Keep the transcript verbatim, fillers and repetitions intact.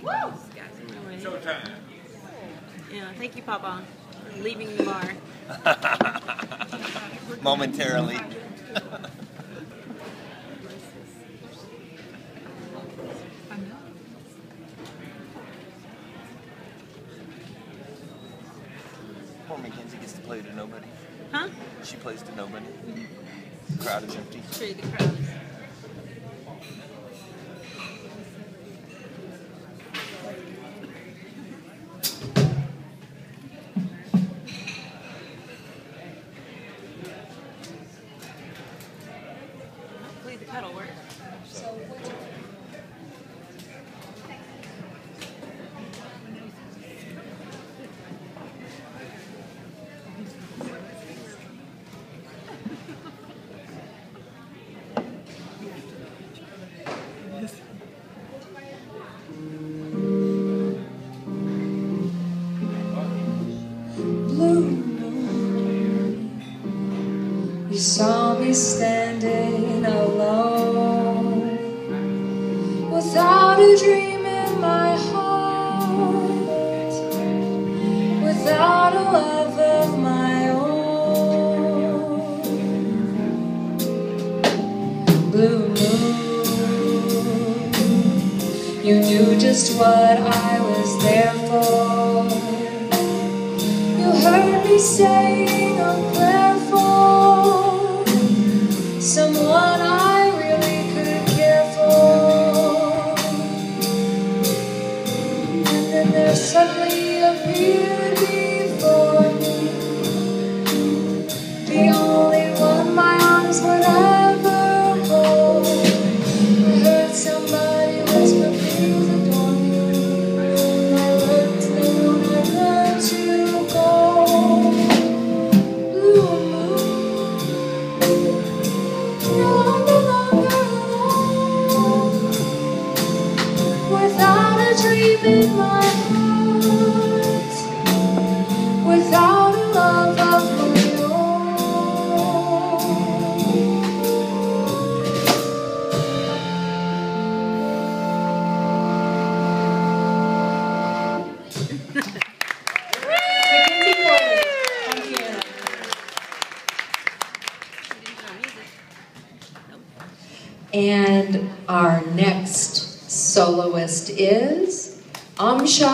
Showtime. Yeah, thank you, Papa. I'm leaving the bar. Momentarily. Poor Mackenzie gets to play to nobody. Huh? She plays to nobody. The crowd is empty. Show you the crowd. Hopefully the pedal works. You saw me standing alone, without a dream in my heart, without a love of my own. Blue moon, you knew just what I was there for. You heard me saying a prayer for someone I really could care for. And then there suddenly appeared before me the only one my arms would ever hold. I heard somebody whisper, please adore me. My words down, I let you go. Blue moon, without a dream in my heart, without a love of my own. And our next soloist is Amsha.